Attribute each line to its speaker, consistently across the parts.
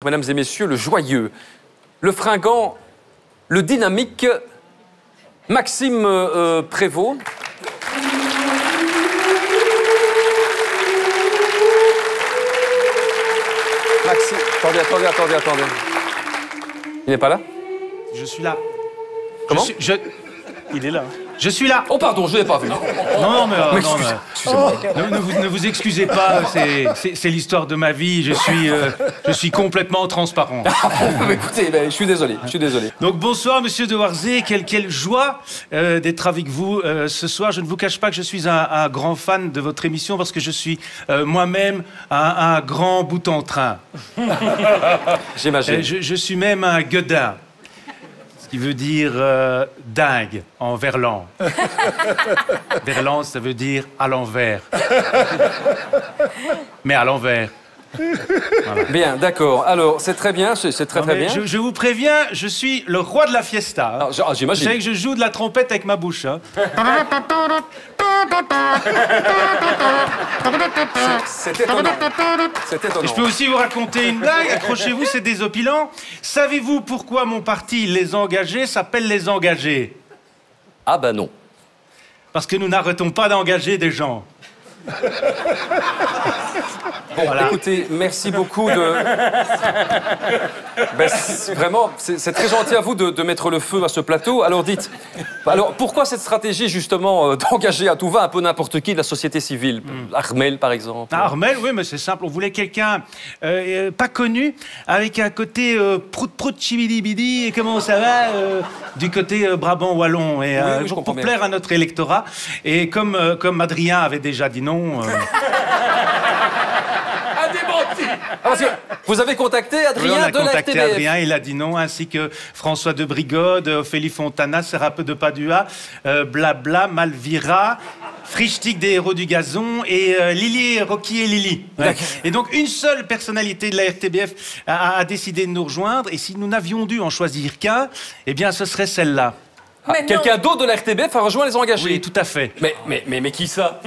Speaker 1: mesdames et messieurs, le joyeux, le fringant, le dynamique, Maxime Prévost. Maxime, attendez. Il n'est pas là?
Speaker 2: Je suis là.
Speaker 1: Comment?
Speaker 2: Il est là. Je suis là.
Speaker 1: Oh pardon, je ne l'ai pas vu.
Speaker 2: Non,
Speaker 1: Excusez-moi.
Speaker 2: ne vous excusez pas, c'est l'histoire de ma vie, je suis complètement transparent.
Speaker 1: Écoutez, je suis désolé.
Speaker 2: Donc bonsoir monsieur de Warzé, quelle joie d'être avec vous ce soir. Je ne vous cache pas que je suis un grand fan de votre émission parce que je suis moi-même un grand bout en train.
Speaker 1: J'imagine.
Speaker 2: Je suis même un gueudin. Ce qui veut dire dingue en verlan. Verlan, ça veut dire à l'envers. Mais à l'envers. Voilà.
Speaker 1: Bien, d'accord. Alors, c'est très bien, c'est très bien.
Speaker 2: Je vous préviens, je suis le roi de la fiesta. Hein.
Speaker 1: J'imagine.
Speaker 2: Vous savez que je joue de la trompette avec ma bouche. Hein.
Speaker 1: C'est étonnant.
Speaker 2: Et je peux aussi vous raconter une blague. Accrochez-vous, c'est désopilant. Savez-vous pourquoi mon parti, Les Engagés, s'appelle Les Engagés?
Speaker 1: Ah ben non.
Speaker 2: Parce que nous n'arrêtons pas d'engager des gens.
Speaker 1: Bon, voilà. Écoutez, merci beaucoup de... vraiment, c'est très gentil à vous de mettre le feu à ce plateau. Alors dites, pourquoi cette stratégie justement d'engager à tout va un peu n'importe qui de la société civile? Armel, par exemple.
Speaker 2: Armel, oui, mais c'est simple. On voulait quelqu'un pas connu, avec un côté prout-prout chibidi-bidi, et comment ça va du côté Brabant-Wallon. Et
Speaker 1: oui,
Speaker 2: pour plaire à notre électorat. Et comme Adrien avait déjà dit non...
Speaker 1: Parce que vous avez contacté Adrien
Speaker 2: on a
Speaker 1: de la
Speaker 2: contacté
Speaker 1: RTBF.
Speaker 2: Adrien, il a dit non, ainsi que François de Brigode, Ophélie Fontana, Sérapeux de Padua, Blabla, Malvira, Frichtig des Héros du Gazon et Lily, Rocky et Lily. Ouais. Et donc une seule personnalité de la RTBF a décidé de nous rejoindre, et si nous n'avions dû en choisir qu'un, eh bien ce serait celle-là.
Speaker 1: Quelqu'un d'autre de la RTBF a rejoint Les Engagés?
Speaker 2: Oui, tout à fait.
Speaker 1: Mais qui ça?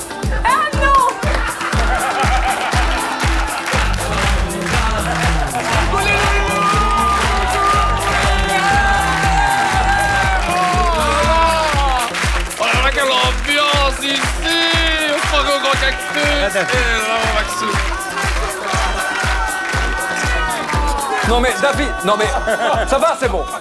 Speaker 1: Non mais David, ça va, c'est bon.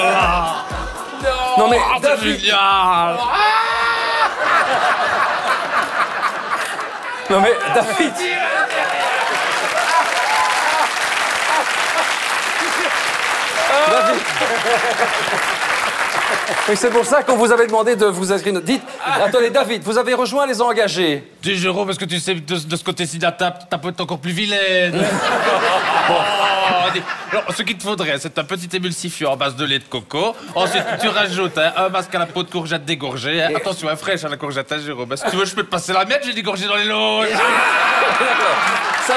Speaker 1: Non mais David. Non mais David. David. Oui, c'est pour ça qu'on vous avait demandé de vous inscrire. Dites, attendez, David, vous avez rejoint Les Engagés.
Speaker 3: Dis, Jérôme, parce que tu sais, de ce côté-ci de la table, ta peau est encore plus vilaine. Alors, ce qu'il te faudrait, c'est un petit émulsifiant à base de lait de coco. Ensuite, tu rajoutes un masque à la peau de courgette dégorgée. Attention, fraîche à la courgette, hein, Jérôme. Si tu veux, je peux te passer la mienne, j'ai dégorgé dans les loges.
Speaker 1: Ça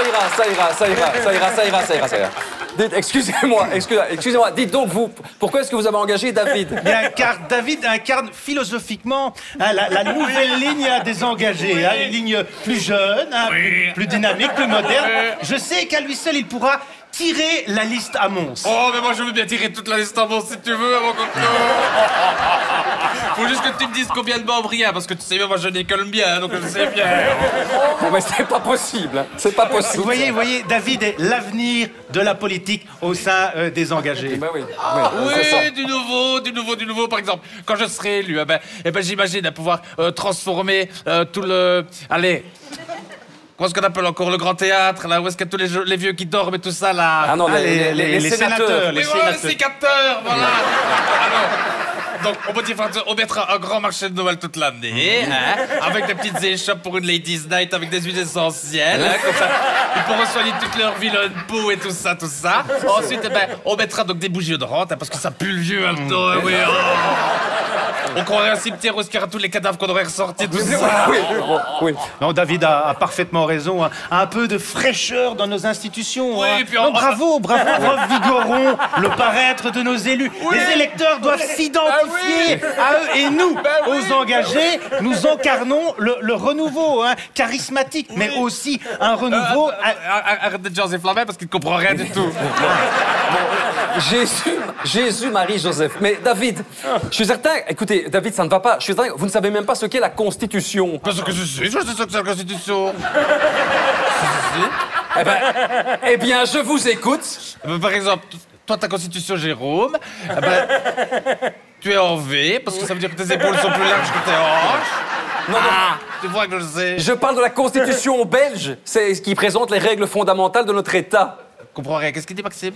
Speaker 1: ira. Dites, excusez-moi. Dites donc, vous, pourquoi est-ce que vous avez engagé David?
Speaker 2: David incarne philosophiquement la nouvelle ligne des engagés. Une ligne plus jeune, plus dynamique, plus moderne. Je sais qu'à lui seul, il pourra tirer la liste à Mons.
Speaker 3: Oh, mais moi, je veux bien tirer toute la liste à Mons, si tu veux, mon coco. Faut juste que tu me dises combien de membres il y a, parce que tu sais bien, moi, je n'ai que le mien, donc je sais bien.
Speaker 1: Bon, mais c'est pas possible.
Speaker 2: Vous voyez, David est l'avenir de la politique au sein des engagés.
Speaker 1: Oui,
Speaker 3: du nouveau. Par exemple, quand je serai élu, j'imagine pouvoir transformer tout le... Allez... Comment est-ce qu'on appelle encore le grand théâtre, là où est-ce qu'il y a tous les vieux qui dorment et tout ça, là?
Speaker 1: Ah non, les sénateurs.
Speaker 3: Les sénateurs, voilà. Alors, donc, on mettra un grand marché de Noël toute l'année, hein, avec des petites échoppes pour une Ladies Night, avec des huiles essentielles, hein, comme ça. Ils pourront soigner toute leur vilaine peau et tout ça. Ensuite, on mettra donc des bougies odorantes, hein, parce que ça pue le vieux, hein, oui. On croirait un cimetière où il y aura tous les cadavres qu'on aurait ressortis, tout ça.
Speaker 1: Oui, oui.
Speaker 2: Non, David a parfaitement raison. Hein. Un peu de fraîcheur dans nos institutions.
Speaker 3: Oui,
Speaker 2: hein.
Speaker 3: puis
Speaker 2: Non, bravo, revigorons le paraître de nos élus. Les électeurs doivent s'identifier à eux. Et nous, aux engagés, nous incarnons le renouveau, hein, charismatique, mais aussi un renouveau...
Speaker 3: Arrête de dire Joseph Flamet parce qu'il ne comprend rien du tout.
Speaker 1: Jésus, Marie, Joseph. Mais David, je suis certain... Écoutez, David, ça ne va pas. Je suis certain, vous ne savez même pas ce qu'est la Constitution.
Speaker 3: Parce que je sais ce que c'est la Constitution.
Speaker 1: Eh bien, je vous écoute.
Speaker 3: Par exemple, toi, ta Constitution, Jérôme, eh ben, tu es en V, parce que ça veut dire que tes épaules sont plus larges que tes hanches.
Speaker 1: Non,
Speaker 3: Tu vois que je sais.
Speaker 1: je parle de la Constitution belge. C'est ce qui présente les règles fondamentales de notre État.
Speaker 3: Je comprends rien. Qu'est-ce qu'il dit, Maxime?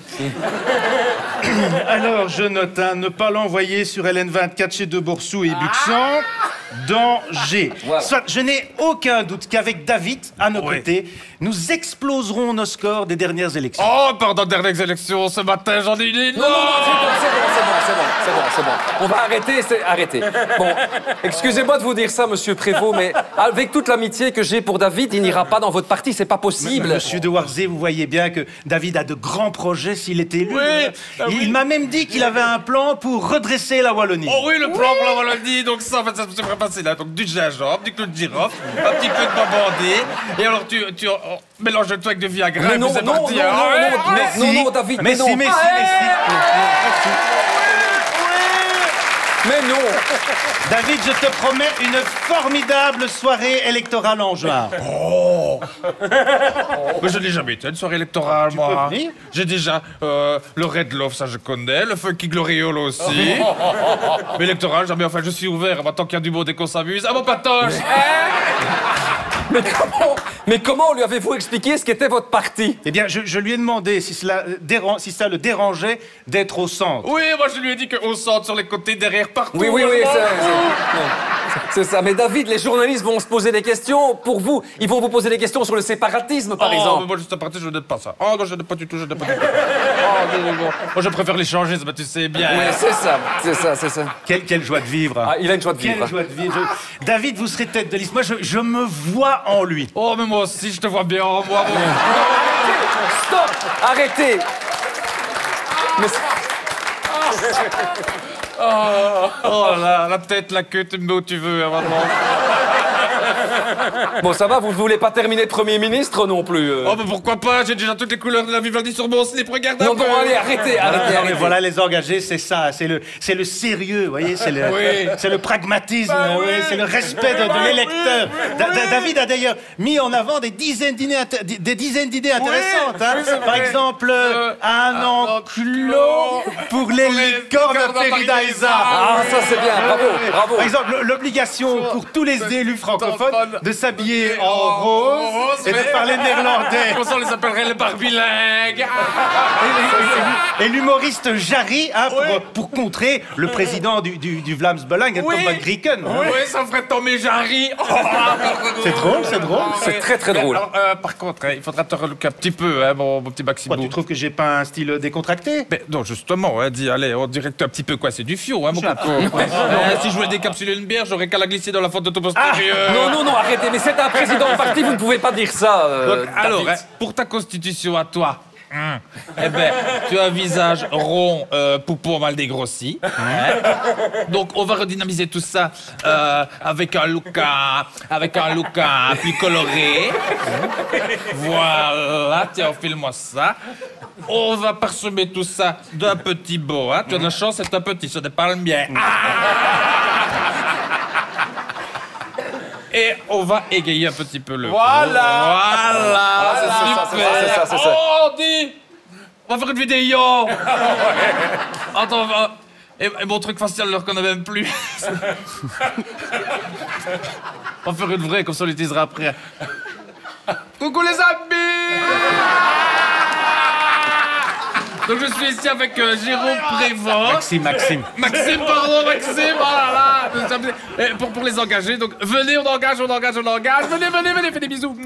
Speaker 2: Alors, je note, hein, ne pas l'envoyer sur LN24 chez De Borsou et Buxan. Danger.
Speaker 1: Voilà.
Speaker 2: Soit, je n'ai aucun doute qu'avec David à nos côtés, nous exploserons nos scores des dernières élections.
Speaker 3: Oh, pendant les dernières élections, ce matin, j'en ai une.
Speaker 1: Non, c'est bon. On va arrêter. Bon, excusez-moi de vous dire ça, monsieur Prévost, mais avec toute l'amitié que j'ai pour David, il n'ira pas dans votre parti, c'est pas possible.
Speaker 2: Monsieur de Warzé, vous voyez bien que David a de grands projets s'il était élu.
Speaker 3: Oui,
Speaker 2: Il m'a même dit qu'il avait un plan pour redresser la Wallonie.
Speaker 3: Oh oui, le plan pour la Wallonie, donc ça, en fait, c'est très facile. Hein. Donc du gingembre, du clou de girofle, un petit peu de babandé, et alors tu mélanges le tout avec du Viagra,
Speaker 1: Mais
Speaker 3: et
Speaker 1: non,
Speaker 3: puis c'est
Speaker 1: non,
Speaker 3: parti.
Speaker 1: non,
Speaker 3: hein.
Speaker 1: non, David, mais non.
Speaker 2: Messi.
Speaker 1: Mais non.
Speaker 2: David, je te promets une formidable soirée électorale en juin.
Speaker 3: Mais je n'ai jamais été à une soirée électorale, moi.
Speaker 2: peux venir.
Speaker 3: J'ai déjà le Red Love, ça je connais, le Funky Gloriole aussi. Mais électoral, jamais. Enfin, je suis ouvert. Tant qu'il y a du monde et qu'on s'amuse. Ah bon, patoche.
Speaker 1: Mais comment lui avez-vous expliqué ce qu'était votre parti?
Speaker 2: Eh bien, je lui ai demandé si ça le dérangeait d'être au centre.
Speaker 3: Oui, moi je lui ai dit qu'au centre, sur les côtés, derrière, partout.
Speaker 1: Oui, c'est ça. Mais David, les journalistes vont se poser des questions pour vous. Ils vont vous poser des questions sur le séparatisme, par
Speaker 3: Mais
Speaker 1: exemple.
Speaker 3: moi, juste à partir, je n'aime pas ça. Oh non, je n'aime pas du tout, Oh, non. Moi, je préfère l'échangisme, tu sais bien.
Speaker 1: Oui, c'est ça.
Speaker 2: Quelle joie de vivre.
Speaker 1: Ah, il a une joie de vivre.
Speaker 2: Quelle joie de vivre. David, vous serez tête de liste. Moi, je me vois en lui.
Speaker 3: Oh, mais moi aussi, je te vois bien en moi.
Speaker 1: Stop! Arrêtez! Mais
Speaker 3: Oh là, la tête, la queue, tu me mets où tu veux, hein, maintenant.
Speaker 1: bon, ça va, vous ne voulez pas terminer Premier ministre non plus
Speaker 3: Oh, mais pourquoi pas? J'ai déjà toutes les couleurs de la Vivaldi sur mon slip, regarde un
Speaker 1: Non,
Speaker 3: peu.
Speaker 1: bon, allez, arrêtez.
Speaker 2: Non, mais voilà, les engagés, c'est ça. C'est le sérieux, vous voyez. C'est le pragmatisme,
Speaker 3: oui.
Speaker 2: c'est le respect de l'électeur. David a d'ailleurs mis en avant des dizaines d'idées intéressantes. Hein.
Speaker 3: oui, c'est
Speaker 2: Par
Speaker 3: vrai.
Speaker 2: exemple, un enclos pour les licornes Peridaisa.
Speaker 1: Ah, ça c'est bien, bravo.
Speaker 2: Par exemple, l'obligation pour tous les élus francophones de s'habiller en rose et de parler néerlandais.
Speaker 3: Comme ça, on les appellerait les barbilingues.
Speaker 2: Et l'humoriste Jarry, hein, pour contrer le président du Vlaams Belang, Tom van Grieken.
Speaker 3: Oui, ça ferait tomber Jarry.
Speaker 2: C'est drôle.
Speaker 1: C'est très très drôle.
Speaker 3: Alors, par contre, il faudra te relooker un petit peu, hein, mon petit Maxime.
Speaker 2: Tu trouves que j'ai pas un style décontracté?
Speaker 3: Mais non, justement, hein, dis, allez, on dirait que t'es un petit peu quoi, c'est du fio, hein, mon coco. Si je voulais décapsuler une bière, j'aurais qu'à la glisser dans la faute de ton postérieur.
Speaker 1: Non, arrêtez, mais c'est un président de parti, vous ne pouvez pas dire ça.
Speaker 3: Alors,
Speaker 1: David.
Speaker 3: hein, pour ta constitution à toi, eh ben, tu as un visage rond, poupon mal dégrossi. Hein. Donc, on va redynamiser tout ça avec un look plus coloré. Voilà, tiens, file-moi ça. On va parsemer tout ça d'un petit beau. Hein. Tu as de la chance, c'est un petit, ce n'est pas le mien. Et on va égayer un petit peu le... Voilà, c'est super. Oh, dis, on va faire une vidéo. Attends, et mon truc facial, alors qu'on n'a même plus. On va faire une vraie, comme ça on l'utilisera après. Coucou les amis. Donc je suis ici avec Jérôme Prévost.
Speaker 2: Maxime.
Speaker 3: Maxime, oh là là. Et pour les engager, donc venez, on engage. Venez, fais des bisous.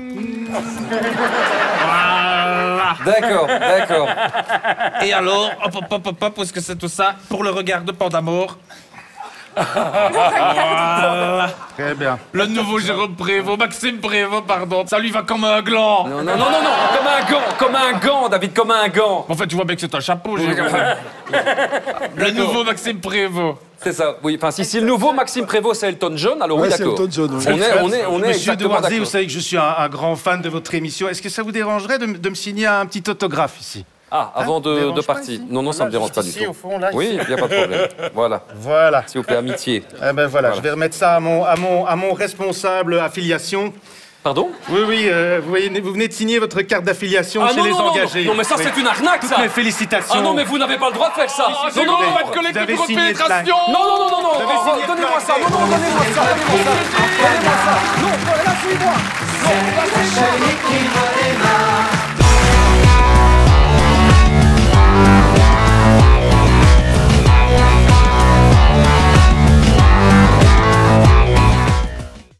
Speaker 3: Voilà.
Speaker 1: D'accord.
Speaker 3: Et alors, hop, où est-ce que c'est tout ça? Pour le regard de Pandamore. Voilà.
Speaker 2: Très bien.
Speaker 3: Le nouveau Jérôme Prévost, Maxime Prévost, pardon. Ça lui va comme un gland.
Speaker 1: Non, comme un gant, David, comme un gant.
Speaker 3: En fait, tu vois bien que c'est un chapeau, Jérôme. Le nouveau Maxime Prévost.
Speaker 1: C'est ça, oui. Enfin, si le nouveau Maxime Prévost, c'est Elton John, alors oui,
Speaker 4: Ouais, c'est
Speaker 1: d'accord.
Speaker 4: Elton John, oui.
Speaker 1: On est
Speaker 2: Monsieur
Speaker 1: exactement
Speaker 2: Dewarzy,
Speaker 1: d'accord.
Speaker 2: vous savez que je suis un grand fan de votre émission. Est-ce que ça vous dérangerait de me signer un petit autographe ici?
Speaker 1: Ah, avant
Speaker 2: ça vous dérange
Speaker 1: de
Speaker 2: pas
Speaker 1: partir.
Speaker 2: ici?
Speaker 1: Non, ça me dérange pas du
Speaker 2: Ici,
Speaker 1: tout.
Speaker 2: au fond, là,
Speaker 1: Oui, il n'y a pas de problème. Voilà.
Speaker 2: Voilà.
Speaker 1: S'il vous plaît, amitié.
Speaker 2: Eh ben voilà, je vais remettre ça à mon responsable affiliation.
Speaker 1: Pardon?
Speaker 2: Oui, vous voyez, vous venez de signer votre carte d'affiliation chez les engagés.
Speaker 1: Non, mais ça,
Speaker 2: Oui.
Speaker 1: c'est une arnaque, ça.
Speaker 2: Mes félicitations.
Speaker 1: Ah non, mais vous n'avez pas le droit de faire ça.
Speaker 3: Oh,
Speaker 1: Non,
Speaker 3: Jérôme,
Speaker 1: non,
Speaker 3: on va
Speaker 1: non.
Speaker 3: te collecter
Speaker 2: avez
Speaker 3: pour
Speaker 2: signé le
Speaker 3: pénétration.
Speaker 1: Non,
Speaker 2: avez signé
Speaker 1: donnez-moi
Speaker 2: le
Speaker 1: ça. Non, donnez-moi ça. Donnez-moi ça. Non, lâchez-moi. Non, lâchez-moi.